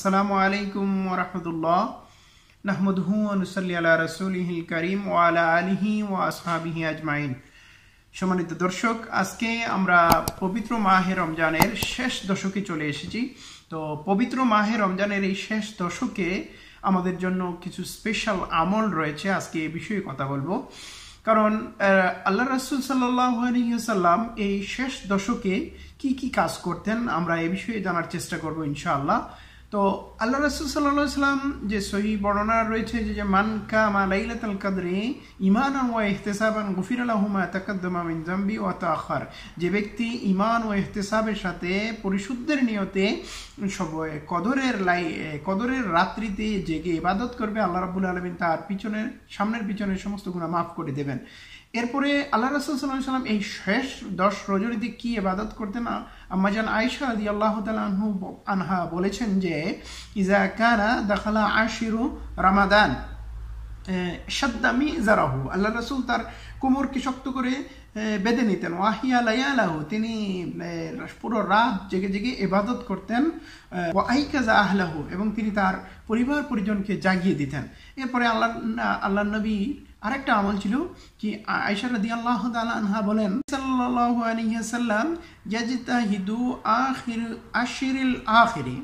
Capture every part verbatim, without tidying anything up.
আসসালামু আলাইকুম ওয়া রাহমাতুল্লাহ নাহমাদুহু ওয়া নুসাল্লি আলা রাসূলিহিল কারীম ওয়া আলা আলিহি ওয়া আসহাবিহি আজমাইন। সম্মানিত দর্শক, আজকে আমরা পবিত্র মাহে রমজানের শেষ দশকে চলে এসেছি। তো পবিত্র মাহে রমজানের এই শেষ দশকে আমাদের জন্য কিছু স্পেশাল আমল রয়েছে। আজকে এই বিষয়ে কথা বলবো, কারণ আল্লাহ রাসূল সাল্লাল্লাহু আলাইহি ওয়াসাল্লাম এই শেষ দশকে কি কি কাজ করতেন আমরা এই বিষয়ে জানার চেষ্টা করব ইনশাআল্লাহ। তো আল্লাহ রাসূল সাল্লাল্লাহু আলাইহি ওয়াসাল্লাম যে সহিহ বর্ণনা রয়েছে যে মান কামা লাইলাতুল কদরি ঈমানান ওয়া ইহতিসাবান গুফিরা লাহু মা তাকাদ্দামা মিন যামবি ওয়া তাআখার, যে ব্যক্তি ঈমান ও ইহতিসাবের সাথে পরিশুদ্ধের নিয়তে সব কদরের লাই কদরের রাত্রিতে জেগে ইবাদত করবে, আল্লাহ রাব্বুল আলামিন তার পিছনের সামনের পিছনের সমস্ত গুনাহ মাফ করে দেবেন। এরপরে আল্লাহ রাসূল সাল্লাল্লাহু আলাইহি ওয়াসাল্লাম এই শেষ দশ রজনীতে কি ইবাদত করতেন? আম্মাজান আয়েশা রাদিয়াল্লাহু তাআলা আনহু আনহা বলেছেন যে ইজা কানা দাখালা আশিরু রমাদান শাদ্দামি জারাহু, আল্লাহ রাসূল তার কোমরকে শক্ত করে বেঁধে নিতেন। ওয়াহিয়া লায়ালাহু, তিনি পুরো রাত জেগে জেগে ইবাদত করতেন। ওয়া আইকাযা আহলাহু, এবং তিনি তার পরিবার পরিজনকে জাগিয়ে দিতেন। এরপরে আল্লাহ আল্লাহ নবী আরেকটা আমল ছিল কি, আয়েশা রাদিয়াল্লাহু তাআলা আনহা বলেন সাল্লাল্লাহু আলাইহি ওয়াসাল্লাম ইয়াজতাহিদু আখির আশরিল আখিরি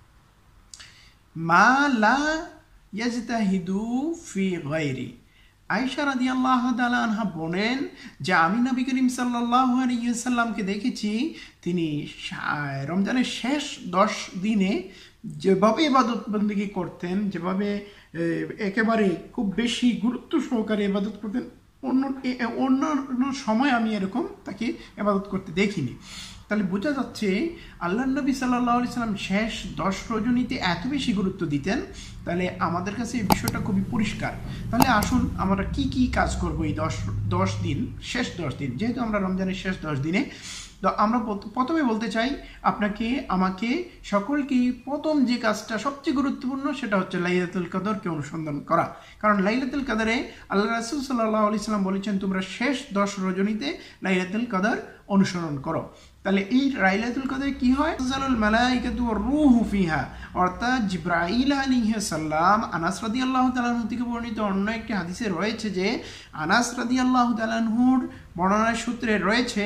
মা লা ইয়াজতাহিদু ফি গায়রি। আয়েশা রাদিয়াল্লাহু তাআলা আনহা বলেন যে আমি নবী করিম সাল্লাল্লাহু আলাইহি ওয়াসাল্লামকে দেখেছি তিনি রমজানের শেষ দশ দিনে যেভাবে ইবাদত বন্দেগী করতেন, যেভাবে একেবারে খুব বেশি গুরুত্ব সহকারে ইবাদত করতেন, অন্য অন্য সময় আমি এরকম তাকে ইবাদত করতে দেখিনি। তাহলে বোঝা যাচ্ছে আল্লাহ নবী সাল্লাল্লাহু আলাইহি ওয়াসাল্লাম শেষ দশ রজনীতে এত বেশি গুরুত্ব দিতেন। তাহলে আমাদের কাছে এই বিষয়টা খুবই পরিষ্কার। তাহলে আসুন আমরা কি কি কাজ করব এই দশ দশ দিন শেষ দশ দিন, যেহেতু আমরা রমজানের শেষ দশ দিনে। তো আমরা প্রথমে বলতে চাই আপনাকে আমাকে সকলকেই প্রথম যে কাজটা সবচেয়ে গুরুত্বপূর্ণ সেটা হচ্ছে লাইলাতুল কদরকে অনুসন্ধান করা। কারণ লাইলাতুল কদরে আল্লাহ রাসূল সাল্লাল্লাহু আলাইহি ওয়াসাল্লাম বলেছেন তোমরা শেষ দশ রজনীতে লাইলাতুল কদর অনুসরণ করো। তাহলে এই লাইলাতুল কদরে কি হয়? তানজালুল মালাইকাতু ওয়ার রূহু ফিহা, অর্থাৎ জিবরাইল আলাইহিস সালাম। আনাস রাদিয়াল্লাহু তাআলা আনহু থেকে বর্ণিত অন্য একটি হাদিসে রয়েছে যে আনাস রাদিয়াল্লাহু তাআলা আনহুর বর্ণনার সূত্রে রয়েছে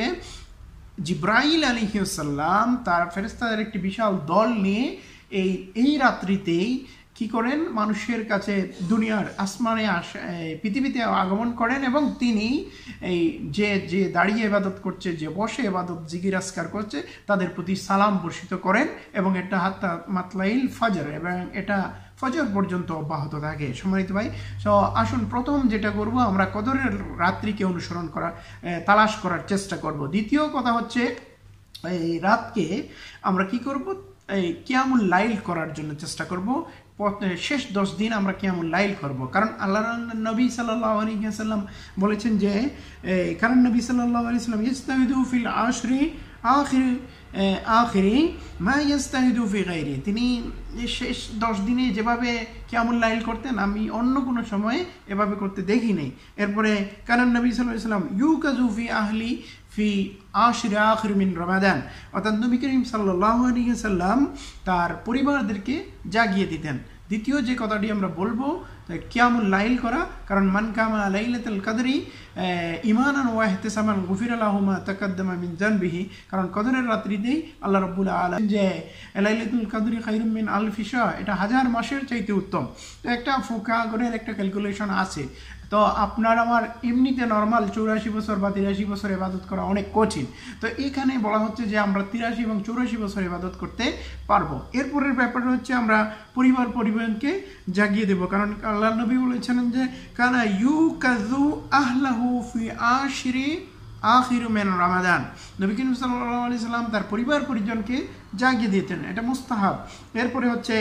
জিবরাইল আলাইহিস সালাম তার ফেরেশতাদের একটি বিশাল দল নিয়ে এই এই রাত্রিতেই কি করেন, মানুষের কাছে দুনিয়ার আসমানে আসে পৃথিবীতে আগমন করেন, এবং তিনি এই যে যে দাঁড়িয়ে ইবাদত করছে, যে বসে ইবাদত জিকির আজকার করছে তাদের প্রতি সালাম বর্ষিত করেন, এবং এটা হাত্তা মাতলাইল ফজর, এবং এটা ফজর পর্যন্ত অব্যাহত থাকে। সম্মানিত ভাই, সো আসুন প্রথম যেটা করব আমরা কদরের রাত্রিকে অনুসরণ করা তালাশ করার চেষ্টা করব। দ্বিতীয় কথা হচ্ছে এই রাতকে আমরা কি করব, এই কিয়ামুল লাইল করার জন্য চেষ্টা করব। শেষ দশ দিন আমরা কিয়ামুল লাইল করব, কারণ আল্লাহ নবী সাল্লাল্লাহু আলাইহি ওয়াসাল্লাম বলেছেন যে কারণ নবী সাল্লাল্লাহু আলাইহি ওয়াসাল্লাম ইস্তাহিদু ফিল আশরি আখির আখিরি মা ইস্তাহিদু ফি গায়রি, তিনি শেষ দশ দিনে যেভাবে কিয়ামুল লাইল করতেন আমি অন্য কোনো সময়ে এভাবে করতে দেখি নাই। এরপরে কারণ নবী সাল্লাল্লাহু আলাইহি ওয়াসাল্লাম ইউকাযু ফি আহলি ফি আশরি আখির মিন রমাদান, অর্থাৎ নবী করিম সাল্লাল্লাহু আলাইহি ওয়াসাল্লাম তার পরিবারদেরকে জাগিয়ে দিতেন। দ্বিতীয় যে কথাটি আমরা বলবো কিয়ামুল লাইল করা, কারণ মান কামা লাইলাতুল কদরি ঈমানান ওয়া ইহতিসাবান গুফিরা লাহু মা তাকাদ্দামা মিন যানবিহি, কারণ কদরের রাত্রিতেই আল্লাহ রাব্বুল আলামিন যে লাইলাতুল কদরি খায়রুম মিন আলফি শাহর, এটা হাজার মাসের চাইতে উত্তম। তো একটা ফুকাহগণের একটা ক্যালকুলেশন আছে। তো আপনার আমার এমনিতে নর্মাল চৌরাশি বছর বা তিরাশি বছর ইবাদত করা অনেক কঠিন, তো এখানে বলা হচ্ছে যে আমরা তিরাশি এবং চৌরাশি বছর ইবাদত করতে পারবো। এরপরের ব্যাপারটা হচ্ছে আমরা পরিবার পরিবারকে জাগিয়ে দেব, কারণ আল্লাহ নবী বলেছেন যে কানা ইউকাযু আহলাহু ফি আশরি আখির মিন রমাদান, নবী করিম সাল্লাল্লাহু আলাইহি ওয়াসাল্লাম তার পরিবার পরিজনকে জাগিয়ে দিতেন, এটা মুস্তাহাব। এরপরে হচ্ছে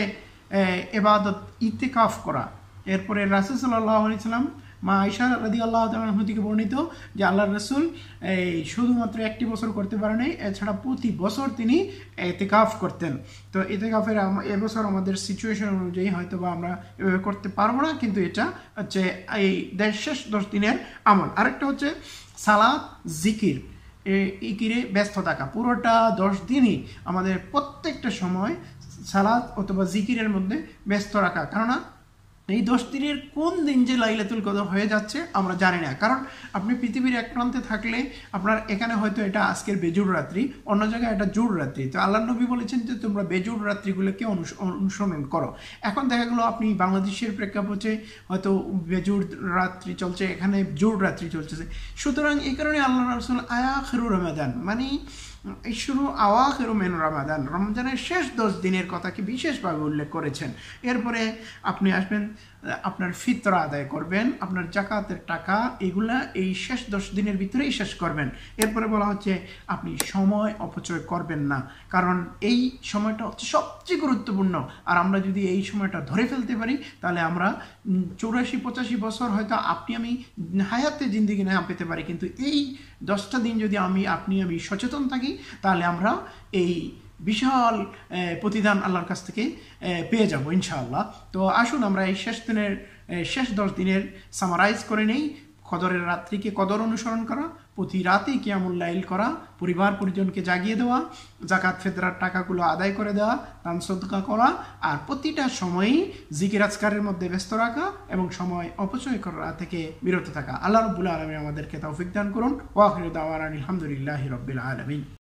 ইবাদত ইতিকাফ করা। এরপরে রাসূল সাল্লাল্লাহু আলাইহি ওয়াসাল্লাম মা আয়েশা রাদিয়াল্লাহু তাআলা আনহা থেকে বর্ণিত যে আল্লাহর রাসূল এই শুধুমাত্র একটি বছর করতে পারেন নাই, এছাড়া প্রতি বছর তিনি ইতিকাফ করতেন। তো ইতিকাফের এবছর আমাদের সিচুয়েশন অনুযায়ী হয়তো বা আমরা এভাবে করতে পারবো না, কিন্তু এটা হচ্ছে এই শেষ দশ দিনের আমল। আরেকটা হচ্ছে সালাত জিকির, ইকিরে ব্যস্ত থাকা। পুরোটা দশ দিনই আমাদের প্রত্যেকটা সময় সালাত অথবা জিকিরের মধ্যে ব্যস্ত রাখা। কেননা এই দশ দিনের কোন দিন যে লাইলাতুল কদর হয়ে যাচ্ছে আমরা জানি না। কারণ আপনি পৃথিবীর এক প্রান্তে থাকলে আপনার এখানে হয়তো এটা আজকের বেজুর রাত্রি, অন্য জায়গায় এটা জোর রাত্রি। তো আল্লাহ নবী বলেছেন যে তোমরা বেজুর রাত্রিগুলোকে অনুসরণ করো। এখন দেখা গেলো আপনি বাংলাদেশের প্রেক্ষাপটে হয়তো বেজুর রাত্রি চলছে, এখানে জোর রাত্রি চলছে। সুতরাং এই কারণে আল্লাহ রাসূল আয়াখিরু রমাদান মানে এই শুরু আওয়াখিরু মিন রমাদান, রমজানের শেষ দশ দিনের কথাকে বিশেষভাবে উল্লেখ করেছেন। এরপরে আপনি আসবেন, আপনার ফিতরা আদায় করবেন, আপনার জাকাতের টাকা এগুলা এই শেষ দশ দিনের ভিতরেই শেষ করবেন। এরপরে বলা হচ্ছে আপনি সময় অপচয় করবেন না, কারণ এই সময়টা হচ্ছে সবচেয়ে গুরুত্বপূর্ণ। আর আমরা যদি এই সময়টা ধরে ফেলতে পারি তাহলে আমরা চৌরাশি পঁচাশি বছর হয়তো আপনি আমি হায়াতে জিন্দিগি না পেতে পারি, কিন্তু এই দশটা দিন যদি আমি আপনি আমি সচেতন থাকি তাহলে আমরা এই বিশাল প্রতিদান আল্লাহর কাছ থেকে পেয়ে যাব ইনশাআল্লাহ। তো আসুন আমরা এই শেষ দিনের শেষ দশ দিনের সামারাইজ করে নেই। কদরের রাত্রিকে কদর অনুসরণ করা, প্রতি রাতেই কিয়ামুল লাইল করা, পরিবার পরিজনকে জাগিয়ে দেওয়া, জাকাত ফিতরার টাকাগুলো আদায় করে দেওয়া, দান সদকা করা, আর প্রতিটা সময়ই জিকির আজকারের মধ্যে ব্যস্ত রাখা এবং সময় অপচয় করা থেকে বিরত থাকা। আল্লাহ রাব্বুল আলামিন আমাদেরকে তৌফিক দান করুন। ওয়া আখিরু দাওয়ানা আলহামদুলিল্লাহি রাব্বিল আলামিন।